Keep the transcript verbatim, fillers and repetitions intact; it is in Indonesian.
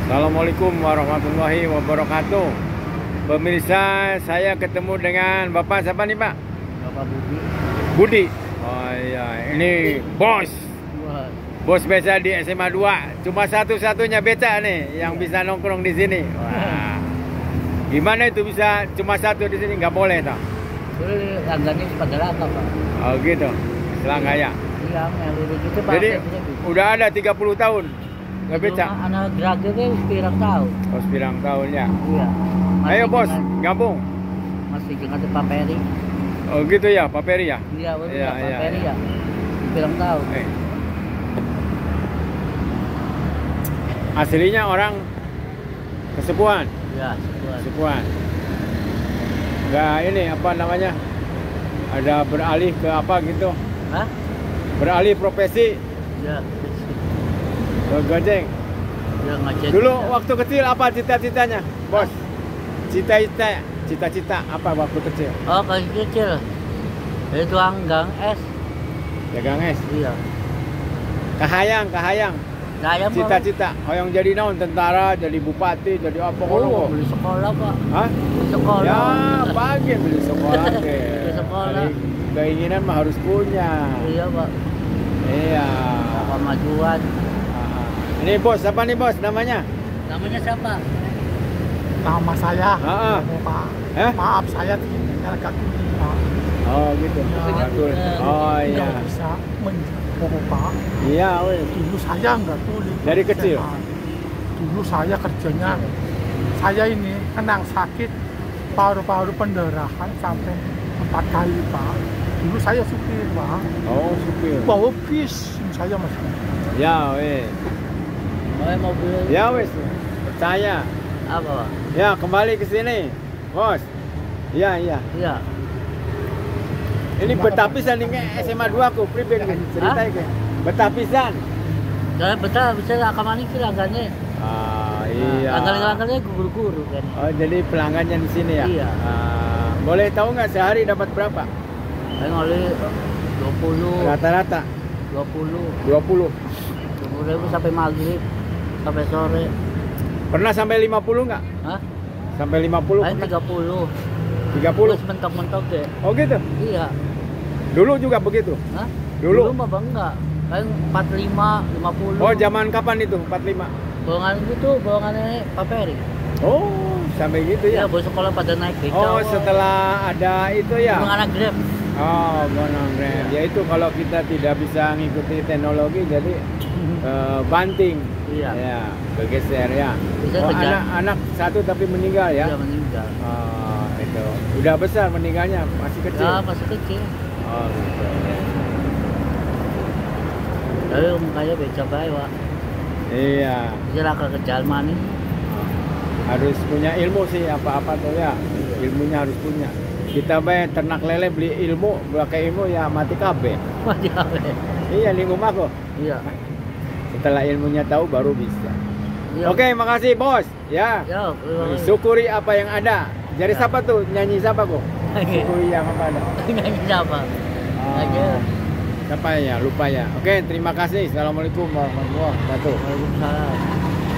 Assalamualaikum warahmatullahi wabarakatuh. Pemirsa, saya ketemu dengan Bapak siapa nih Pak? Bapak Budi. Budi. Oh iya, ini bos. Bos beca di S M A dua. Cuma satu-satunya beca nih yang bisa nongkrong di sini. Wah. Gimana itu bisa cuma satu di sini? Nggak boleh toh? Ini langgannya pada rata Pak. Oh gitu. Selanggaya. Iya, melulu gitu Pak. Jadi udah ada tiga puluh tahun. Nggak beca. Anak gerage pirang tahun. Oh, pirang tahun ya. Iya. Ayo bos, gabung. Masih jangan Pak Peri. Oh gitu ya, Pak Peri ya? Iya, betul ya, Pak ya, Peri ya. ya. Pirang tahun. Eh. Aslinya orang kesepuan. Iya, sepuan. Kesepuan. Nggak ini apa namanya? Ada beralih ke apa gitu? Hah? Beralih profesi Iya. ke gojek. Ya ngajak. Dulu waktu kecil apa cita-citanya, bos? Cita-cita, cita-cita apa waktu kecil? Oh, kasih kecil. Itu anggang es. Dagang es. Iya. Kahayang, kahayang. Saya Cita-cita, hoyong jadi naon, tentara, jadi bupati, jadi apa Oh, kono? beli sekolah Pak. Hah? Beli sekolah. Ya, pagi beli sekolah deh. Beli sekolah. Jadi, keinginan mah harus punya. Iya Pak. Iya. Kemajuan. Ah, Ini bos, siapa nih bos namanya? Namanya siapa? Nama saya, Ah, ah. Pak. Eh? Maaf saya tinggal kaki Pak. Oh gitu. Ya. Betul. Oh iya. Nggak bisa menjawab Pak. Iya, weh. Dulu saya nggak tulis. Dari kecil? Dulu saya kerjanya, saya ini kena sakit paru-paru pendarahan sampai empat kali Pak. Dulu saya supir Pak. Oh supir. Bawa bis saya masih. Ya weh. Oh, mobil. Ya wes. Percaya. Apa Pak? Ya kembali ke sini, bos. Iya iya. Iya. Ini betapisan nih S M A dua ku, pribadi cerita ke. Betapisan. Kalau betul bisa akan maning sih langgannya. Ah iya. Langgan-langgannya guru-guru kan. Oh jadi pelanggannya di sini ya? Iya. Ah, boleh tahu nggak sehari dapat berapa? Paling oleh dua puluh. Rata-rata dua puluh. dua puluh. dua puluh ribu sampai maghrib. Sampai sore. Pernah sampai lima puluh nggak? Hah? Sampai lima puluh? Paling tiga puluh. tiga puluh? Terus mentok-mentok deh. Oh gitu? Iya. Dulu juga begitu? Hah? Dulu? Dulu mah bang enggak. Paling empat puluh lima, lima puluh. Oh zaman kapan itu? empat puluh lima? Bawangan itu, bawangannya Pak Peri. Oh sampai gitu Iya, ya? bos sekolah pada naik beca. Oh setelah ada itu ya? Bawangan Grab. Oh bonong-grab. Ya itu kalau kita tidak bisa ngikuti teknologi jadi eh, banting. Iya. Ya, bergeser ya. Bisa Oh, kerja. anak-anak satu tapi meninggal ya? Iya meninggal. Oh, itu. Udah besar meninggalnya, masih kecil. Ya masih kecil. Oh, gitu. Ya. Tapi mukanya beca baik Pak. Iya. Bisa ke jalan mana? Harus punya ilmu sih apa-apa tuh ya. Ilmunya harus punya. Kita bayar ternak lele beli ilmu, pakai ilmu ya mati kabeh. Mati kabeh. Iya, lingkungan aku. Iya. Setelah ilmunya tahu baru bisa. Iya. Oke, makasih bos. Ya. Ya, Syukuri apa yang ada. Jadi Ya. siapa tuh nyanyi siapa kok? Syukuri yang apa ada. nyanyi siapa? Aja. Oh, siapa ya? Lupa ya. Oke, terima kasih. Assalamualaikum warahmatullahi wabarakatuh. Waalaikumsalam.